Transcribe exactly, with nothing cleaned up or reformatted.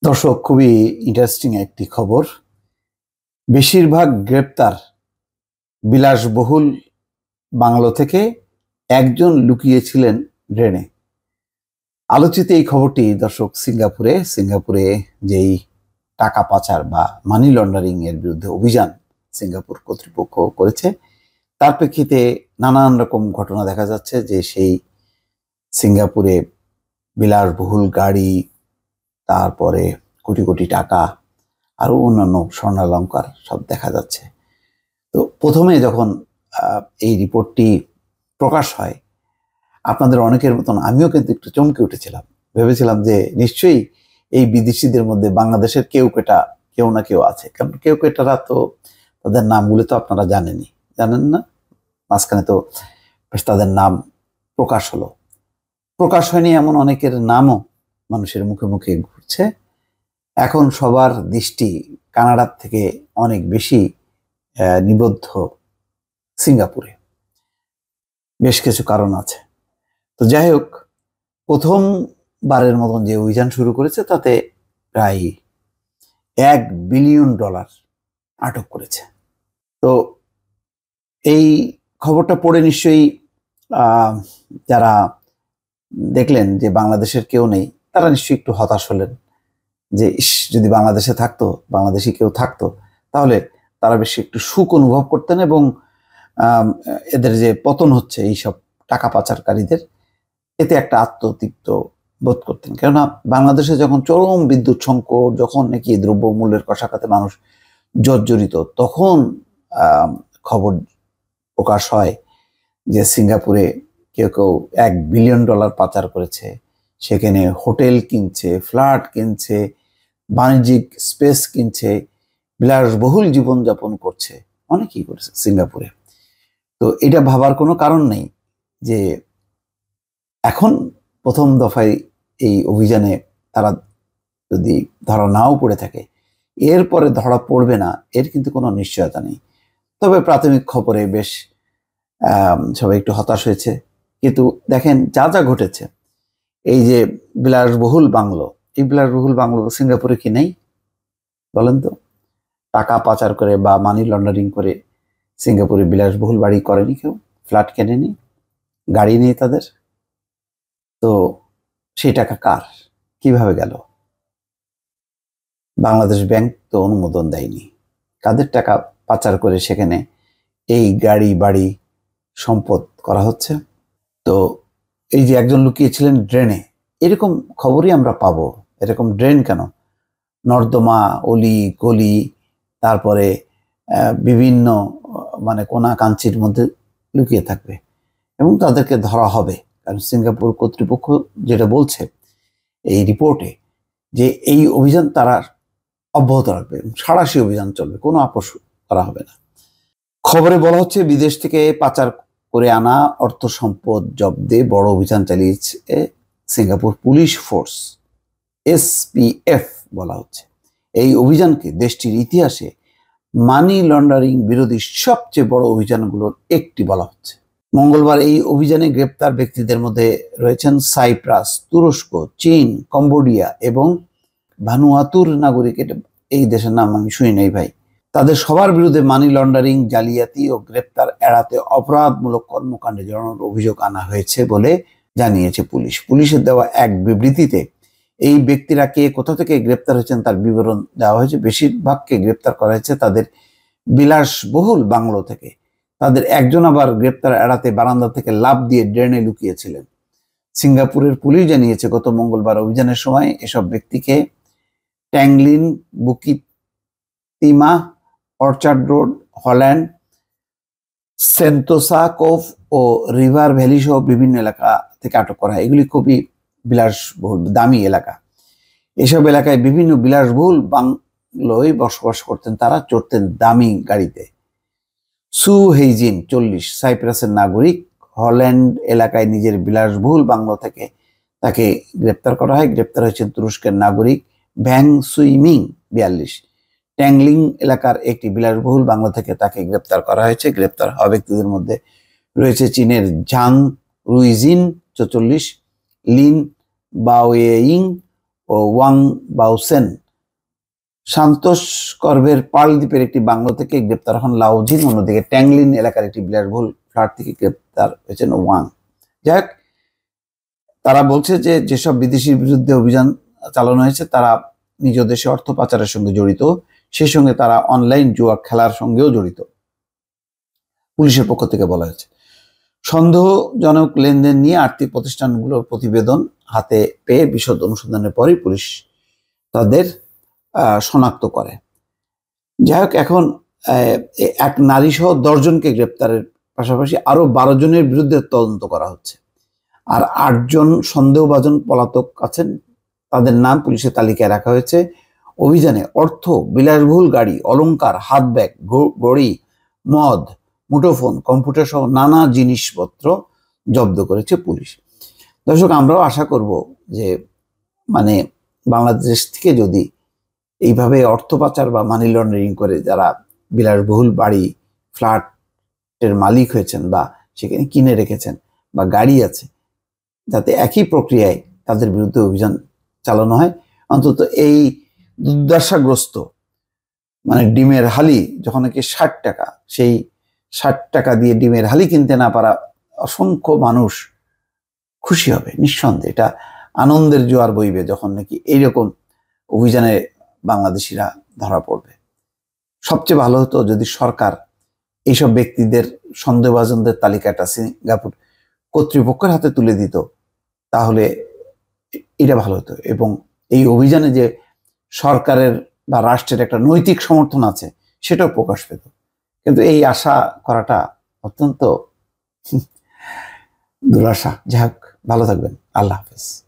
দর্শক, খুবই ইন্টারেস্টিং একটি খবর। বেশিরভাগ গ্রেপ্তার বিলাসবহুল বাংলো থেকে, একজন লুকিয়েছিলেন ড্রেনে। আলোচিত এই খবরটি দর্শক সিঙ্গাপুরে সিঙ্গাপুরে যেই টাকা পাচার বা মানি লন্ডারিং এর বিরুদ্ধে অভিযান সিঙ্গাপুর কর্তৃপক্ষ করেছে, তার প্রেক্ষিতে নানান রকম ঘটনা দেখা যাচ্ছে যে সেই সিঙ্গাপুরে বিলাসবহুল গাড়ি, তারপরে কোটি কোটি টাকা, আরো অন্যান্য স্বর্ণালঙ্কার সব দেখা যাচ্ছে। তো প্রথমে যখন এই রিপোর্টটি প্রকাশ হয়, আপনাদের অনেকের মতন আমিও কিন্তু একটু চমকে উঠেছিলাম। ভেবেছিলাম যে নিশ্চয়ই এই বিদেশিদের মধ্যে বাংলাদেশের কেউ কেটা কেউ না কেউ আছে, কারণ কেউ কেটারা তো তাদের নামগুলো তো আপনারা জানেনই, জানেন না? মাঝখানে তো তাদের নাম প্রকাশ হলো। প্রকাশ হয়নি এমন অনেকের নামও মানুষের মুখে মুখে ঘুরছে। এখন সবার দৃষ্টি কানাডার থেকে অনেক বেশি নিবদ্ধ সিঙ্গাপুরে। বেশ কিছু কারণ আছে। তো যাই হোক, প্রথমবারের মতন যে অভিযান শুরু করেছে তাতে প্রায় এক বিলিয়ন ডলার আটক করেছে। তো এই খবরটা পড়ে নিশ্চয়ই যারা দেখলেন যে বাংলাদেশের কেউ নেই, তারা নিশ্চয়ই একটু হতাশ হলেন যে ইস, যদি বাংলাদেশে থাকতো, বাংলাদেশি কেউ থাকতো, তাহলে তারা বেশি একটু সুখ অনুভব করতেন এবং এদের যে পতন হচ্ছে এইসব টাকা পাচারকারীদের, এতে একটা আত্মতৃপ্ত বোধ করতেন। কেননা বাংলাদেশে যখন চরম বিদ্যুৎ সংকট, যখন নাকি দ্রব্যমূল্যের কষাকাতে মানুষ জর্জরিত, তখন খবর প্রকাশ হয় যে সিঙ্গাপুরে কেউ কেউ এক বিলিয়ন ডলার পাচার করেছে, সেখানে হোটেল কিনছে, ফ্ল্যাট কিনছে, বাণিজ্যিক স্পেস কিনছে, বিলাসবহুল জীবনযাপন করছে, অনেকেই করেছে সিঙ্গাপুরে। তো এটা ভাবার কোনো কারণ নেই যে এখন প্রথম দফায় এই অভিযানে তারা যদি ধরা নাও পড়ে থাকে, এরপরে ধরা পড়বে না, এর কিন্তু কোনো নিশ্চয়তা নেই। তবে প্রাথমিক খবরে বেশ সবাই একটু হতাশ হয়েছে। কিন্তু দেখেন যা যা ঘটেছে, এই যে বিলাসবহুল বাংলো, এই বিলাসবহুল বাংলো সিঙ্গাপুরে কি নেই বলেন তো? টাকা পাচার করে বা মানি লন্ডারিং করে সিঙ্গাপুরে বিলাসবহুল বাড়ি করেনি কেউ, ফ্ল্যাট কেনেনি, গাড়ি নেই তাদের। তো সেই টাকা কার, কিভাবে গেল? বাংলাদেশ ব্যাংক তো অনুমোদন দেয়নি। কাদের টাকা পাচার করে সেখানে এই গাড়ি বাড়ি সম্পদ করা হচ্ছে? তো এই যে একজন লুকিয়েছিলেন ড্রেনে, এরকম খবরই আমরা পাবো। এরকম ড্রেন কেন? নর্দমা, অলি গলি, তারপরে বিভিন্ন মানে কোনা কাঞ্চির মধ্যে লুকিয়ে থাকবে এবং তাদেরকে ধরা হবে। কারণ সিঙ্গাপুর কর্তৃপক্ষ যেটা বলছে এই রিপোর্টে, যে এই অভিযান তারা অব্যাহত রাখবে, সাঁড়াশি অভিযান চলবে, কোনো আপোষ করা হবে না। খবরে বলা হচ্ছে বিদেশ থেকে পাচার করে আনা অর্থ সম্পদ জব্দে বড় অভিযান চালিয়েছে Singapore police force, S P F বলা হচ্ছে। এই অভিযানকে দেশটির ইতিহাসে মানি লন্ডারিং বিরোধী সবচেয়ে বড় অভিযানগুলোর একটি বলা হচ্ছে। মঙ্গলবার এই অভিযানে গ্রেপ্তার ব্যক্তিদের মধ্যে রয়েছেন সাইপ্রাস, তুরস্ক, চীন, কম্বোডিয়া এবং ভানুয়াতুর নাগরিক। এই দেশের নাম আমি শুনি নাই ভাই। তাদের সবার বিরুদ্ধে মানি লন্ডারিং, জালিয়াতি ও গ্রেপ্তার এড়াতে অপরাধমূলক কর্মকাণ্ডে জড়ানোর অভিযোগ আনা হয়েছে বলে জানিয়েছে পুলিশ। পুলিশের দেওয়া এক বিবৃতিতে এই ব্যক্তিরা কে কোথা থেকে গ্রেপ্তার হয়েছেন তার বিবরণ দেওয়া হয়েছে। বেশিরভাগকে গ্রেপ্তার করা হয়েছে তাদের বিলাসবহুল বাংলো থেকে। তাদের একজন আবার গ্রেপ্তার এড়াতে বারান্দা থেকে লাফ দিয়ে ড্রেনে লুকিয়েছিলেন। সিঙ্গাপুরের পুলিশ জানিয়েছে গত মঙ্গলবার অভিযানের সময় এসব ব্যক্তিকে Tanglin, Bukit Timah, Orchard Road, Holland, Sentosa Cove ও রিভার ভ্যালি সহ বিভিন্ন এলাকা থেকে আটক করা হয়। এগুলি খুবই বিলাসবহুল দামি এলাকা। এসব এলাকায় বিভিন্ন বিলাসবহুল বাংলোয় বসবাস করতেন তারা, চড়তেন দামি গাড়িতে। সু হেইজিন, চল্লিশ, সাইপ্রাসের নাগরিক, হল্যান্ড এলাকায় নিজের বিলাসবহুল বাংলো থেকে তাকে গ্রেপ্তার করা হয়। গ্রেপ্তার হয়েছেন তুরস্কের নাগরিক ভ্যাং সুইমিং, বিয়াল্লিশ। ট্যাংলিং এলাকার একটি বিলাসবহুল বাংলো থেকে তাকে গ্রেপ্তার করা হয়েছে। গ্রেপ্তার হওয়া ব্যক্তিদের মধ্যে রয়েছে চীনের ঝাং রুইজিন, চৌচল্লিশ, লিন বাওয়েইং ও ওয়াং বাউসেন সান্তোষ করবের পার্ল দ্বীপের একটি বাংলো থেকে গ্রেপ্তার হন লাওজিন। অন্যদিকে ট্যাংলিন এলাকার একটি বিলাসবহুল ফ্ল্যাট থেকে গ্রেপ্তার হয়েছেন ওয়াং। যাই হোক, তারা বলছে যে যেসব বিদেশির বিরুদ্ধে অভিযান চালানো হয়েছে তারা নিজ দেশে অর্থ পাচারের সঙ্গে জড়িত, সেই সঙ্গে তারা অনলাইন জুয়া খেলার সঙ্গেও জড়িত। পুলিশের পক্ষ থেকে বলা হয়েছে সন্দেহজনক লেনদেন নিয়ে আর্থিক প্রতিষ্ঠানগুলোর প্রতিবেদন হাতে পেয়ে বিশদ অনুসন্ধানের পরই পুলিশ তাদের শনাক্ত করে। যাই হোক, এখন এক নারী সহ দশজনকে গ্রেপ্তারের পাশাপাশি আরো বারো জনের বিরুদ্ধে তদন্ত করা হচ্ছে। আর আটজন সন্দেহভাজন পলাতক আছেন, তাদের নাম পুলিশের তালিকায় রাখা হয়েছে। অভিযানে অর্থ, বিলাসবহুল গাড়ি, অলংকার, হাত ব্যাগ, ঘড়ি, মদ, মুঠোফোন, কম্পিউটার সহ নানা জিনিসপত্র জব্দ করেছে পুলিশ। দর্শক, আমরাও আশা করব যে মানে বাংলাদেশ থেকে যদি এইভাবে অর্থ পাচার বা মানি লন্ডারিং করে যারা বিলাসবহুল বাড়ি, ফ্ল্যাটের মালিক হয়েছেন বা সেখানে কিনে রেখেছেন বা গাড়ি আছে, যাতে একই প্রক্রিয়ায় তাদের বিরুদ্ধে অভিযান চালানো হয়। অন্তত এই দুর্দশাগ্রস্ত মানে ডিমের হালি যখন নাকি ষাট টাকা, সেই ষাট টাকা দিয়ে ডিমের হালি কিনতে না পারা অসংখ্য মানুষ খুশি হবে নিঃসন্দেহে। এটা আনন্দের জোয়ার বইবে যখন নাকি এইরকম অভিযানে বাংলাদেশিরা ধরা পড়বে। সবচেয়ে ভালো হতো যদি সরকার এইসব ব্যক্তিদের, সন্দেহভাজনদের তালিকাটা সিঙ্গাপুর কর্তৃপক্ষের হাতে তুলে দিত, তাহলে এটা ভালো হতো এবং এই অভিযানে যে সরকারের বা রাষ্ট্রের একটা নৈতিক সমর্থন আছে সেটাও প্রকাশ পেত। কিন্তু এই আশা করাটা অত্যন্ত দুরাশা। যাই হোক, ভালো থাকবেন। আল্লাহ হাফেজ।